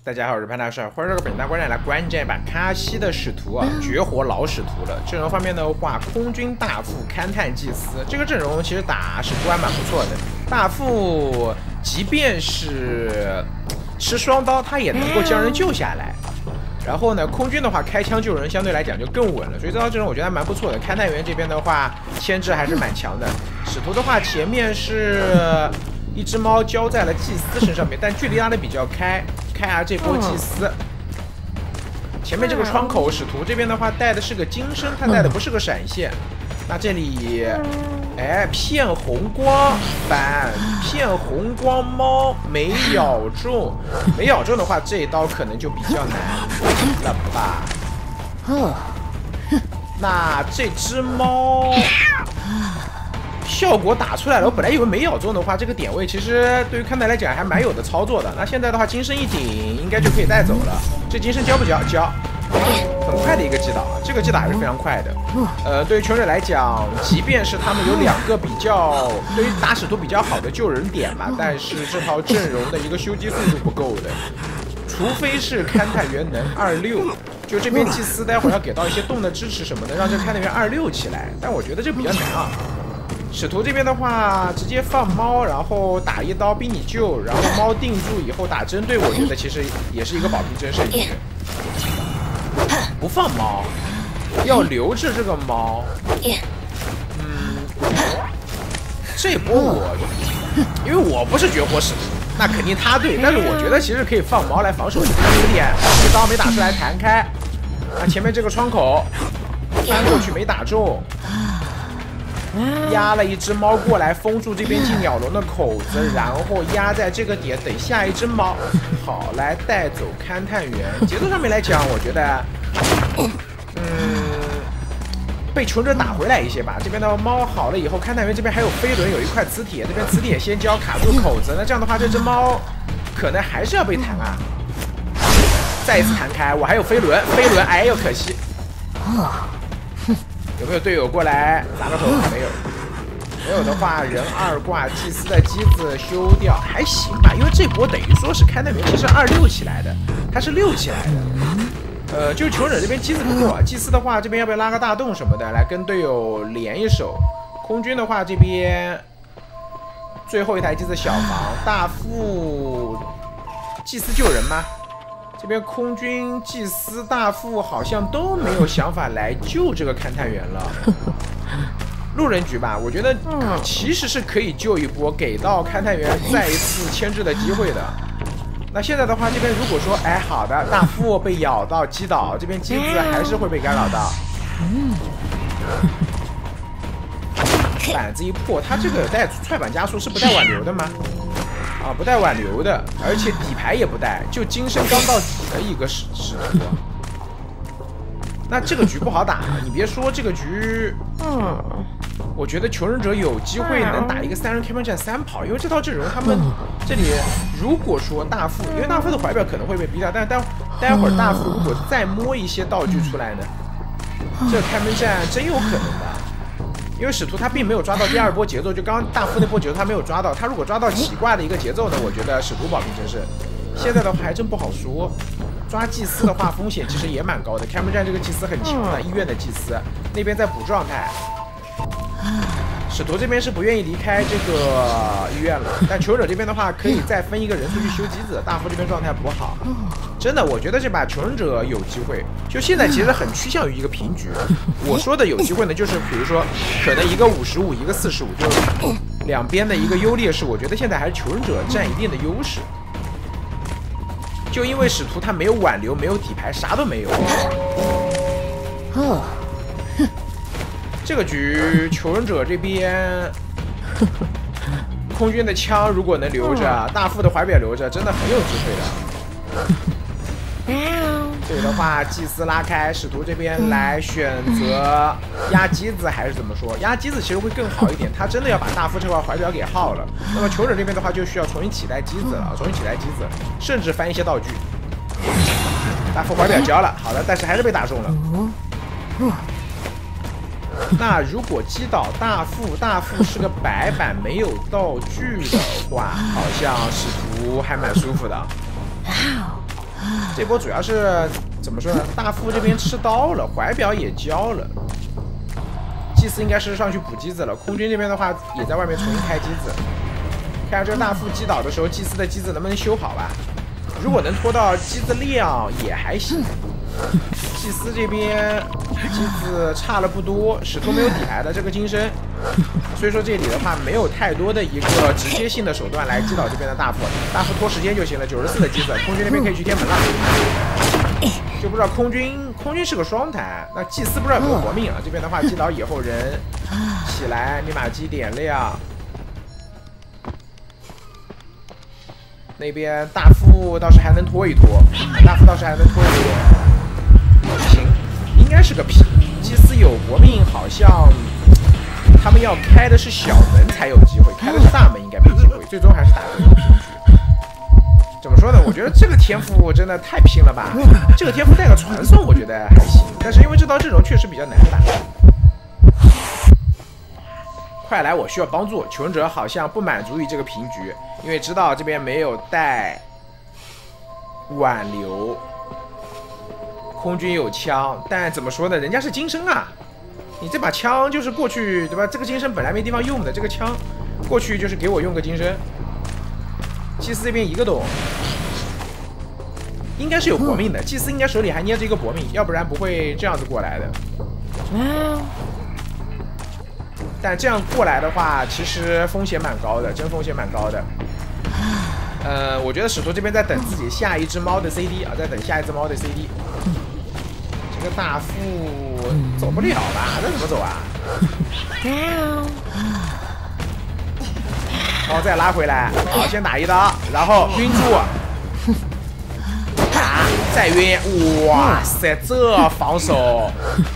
大家好，我是潘大帅，欢迎这个本大观战来观战一把卡西的使徒啊，绝活老使徒了。阵容方面的话，空军大副、勘探祭司这个阵容其实打使徒还蛮不错的。大副即便是持双刀，他也能够将人救下来。然后呢，空军的话开枪救人相对来讲就更稳了，所以这套阵容我觉得还蛮不错的。勘探员这边的话，牵制还是蛮强的。使徒的话，前面是一只猫交在了祭司身上面，但距离拉的比较开。看下这波祭司，前面这个窗口使徒这边的话带的是个金身，他带的不是个闪现。那这里，哎，骗红光反骗红光猫没咬中，没咬中的话，这一刀可能就比较难了吧？那这只猫。效果打出来了，我本来以为没咬中的话，这个点位其实对于勘探来讲还蛮有的操作的。那现在的话，金身一顶应该就可以带走了。这金身交不交？交，很快的一个击倒，这个击倒还是非常快的。对于穷人来讲，即便是他们有两个比较对于打使徒比较好的救人点吧，但是这套阵容的一个修机速度不够的，除非是勘探员能26。就这边祭司待会儿要给到一些动的支持什么的，让这勘探员26起来，但我觉得这比较难啊。使徒这边的话，直接放猫，然后打一刀逼你救，然后猫定住以后打针对，我觉得其实也是一个保平真胜局。不放猫，要留着这个猫。这波我，因为我不是绝活使徒，那肯定他对，但是我觉得其实可以放猫来防守，有点这刀没打出来弹开，啊前面这个窗口翻过去没打中。压了一只猫过来封住这边进鸟笼的口子，然后压在这个点等下一只猫，好来带走勘探员。节奏上面来讲，我觉得，被穷者打回来一些吧。这边的猫好了以后，勘探员这边还有飞轮，有一块磁铁，这边磁铁先交卡住口子，那这样的话，这只猫可能还是要被弹啊。再一次弹开，我还有飞轮，哎呦可惜。有没有队友过来砸个头？没有，没有的话，人2挂祭司的机子修掉还行吧，因为这波等于说是勘探员其实26起来的，他是6起来的。就是求者这边机子不够啊，祭司的话这边要不要拉个大洞什么的来跟队友连一手？空军的话这边最后一台机子小房大副祭司救人吗？这边空军祭司大副好像都没有想法来救这个勘探员了。路人局吧，我觉得其实是可以救一波，给到勘探员再一次牵制的机会的。那现在的话，这边如果说哎好的，大副被咬到击倒，这边机子还是会被干扰到。板子一破，他这个带踹板加速是不带挽留的吗？啊，不带挽留的，而且底牌也不带，就金身刚到底的一个使徒。那这个局不好打，你别说这个局，我觉得求人者有机会能打一个3人开门战3跑，因为这套阵容他们这里如果说大副，因为大副的怀表可能会被逼掉，但待会儿大副如果再摸一些道具出来呢，这个开门战真有可能的。因为使徒他并没有抓到第2波节奏，就刚刚大副那波节奏他没有抓到，他如果抓到奇怪的一个节奏呢，我觉得使徒保平真胜。现在的话还真不好说，抓祭司的话风险其实也蛮高的，开门战这个祭司很强的，医院的祭司那边在补状态。使徒这边是不愿意离开这个医院了，但求者这边的话可以再分一个人数去修机子，大副这边状态不好。真的，我觉得这把求人者有机会。就现在其实很趋向于一个平局。我说的有机会呢，就是比如说可能一个55，一个45，就是两边的一个优劣势。我觉得现在还是求人者占一定的优势。就因为使徒他没有挽留，没有底牌，啥都没有。这个局求人者这边，空军的枪如果能留着，大副的怀表留着，真的很有机会的。这里的话，祭司拉开，使徒这边来选择压机子还是怎么说？压机子其实会更好一点，他真的要把大副这块怀表给耗了。那么求者这边的话，就需要重新起带机子了，甚至翻一些道具。大副怀表交了，好的，但是还是被打中了。那如果击倒大副是个白板没有道具的话，好像使徒还蛮舒服的。 这波主要是怎么说呢？大副这边吃刀了，怀表也交了，祭司应该是上去补机子了。空军这边的话也在外面重新开机子，看下这个大副击倒的时候，祭司的机子能不能修好吧？如果能拖到机子量也还行。祭司这边机子差了不多，使徒没有底牌的这个金身，所以说这里的话没有太多的一个直接性的手段来击倒这边的大副，大副拖时间就行了。94的机子，空军那边可以去天门了。就不知道空军是个双弹，那祭司不知道有没有活命啊？这边的话击倒以后人起来，密码机点亮。那边大副倒是还能拖一拖，行，应该是个平。祭司有活命，好像他们要开的是小门才有机会，开的是大门应该没机会，最终还是打这个平局。怎么说呢？我觉得这个天赋真的太拼了吧！这个天赋带个传送，我觉得还行，但是因为这道阵容确实比较难打。快来，我需要帮助！求生者好像不满足于这个平局，因为知道这边没有带挽留。空军有枪，但怎么说呢？人家是金身啊，你这把枪就是过去对吧？这个金身本来没地方用的，这个枪过去就是给我用个金身。祭司这边一个洞，应该是有搏命的。祭司应该手里还捏着一个搏命，要不然不会这样子过来的。但这样过来的话，其实风险蛮高的，真风险蛮高的。我觉得使徒这边在等自己下一只猫的 CD 啊，在等下一只猫的 CD。这个大副走不了吧？那怎么走啊？然后再拉回来，好，先打一刀，然后晕住，打，再晕，哇塞，这防守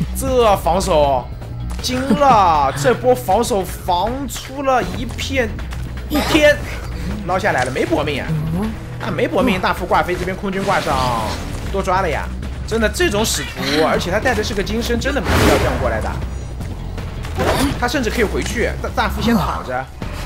惊了，这波防守防出了一片天，捞下来了，没搏命啊，没搏命，大副挂飞，这边空军挂上，多抓了呀，真的这种使徒，而且他带的是个金身，真的没必要这样过来打，他甚至可以回去，大副先躺着。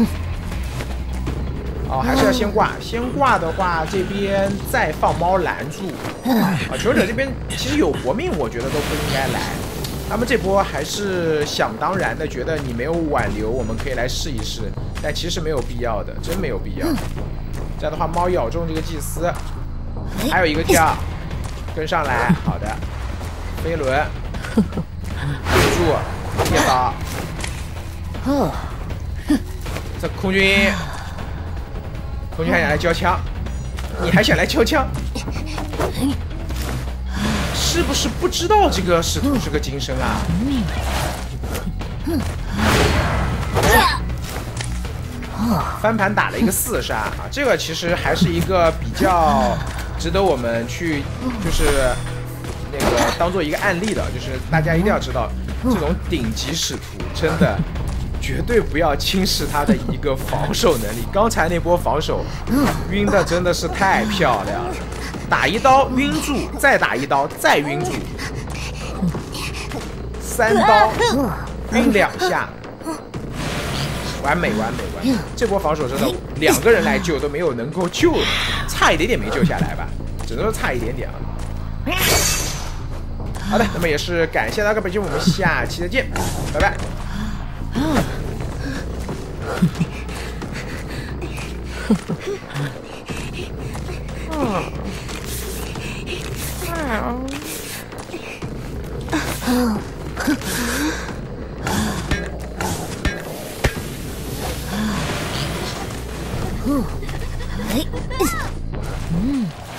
哦，还是要先挂。先挂的话，这边再放猫拦住。啊，求生者这边其实有活命，我觉得都不应该来。他们这波还是想当然的，觉得你没有挽留，我们可以来试一试。但其实没有必要的，真没有必要。这样的话，猫咬中这个祭司，还有一个跳，跟上来。好的，飞轮，定住，贴刀。这空军还想来交枪，你还想来交枪？是不是不知道这个使徒是个金身啊？翻盘打了一个4杀啊，这个其实还是一个比较值得我们去就是那个当做一个案例的，就是大家一定要知道，这种顶级使徒真的。绝对不要轻视他的一个防守能力。刚才那波防守晕的真的是太漂亮了，打一刀晕住，再打一刀再晕住，3刀晕2下，完美。这波防守真的2个人来救都没有能够救，差一点点没救下来吧，只能说差一点点啊。好的，那么也是感谢大家本期，我们下期再见，拜拜。 哎，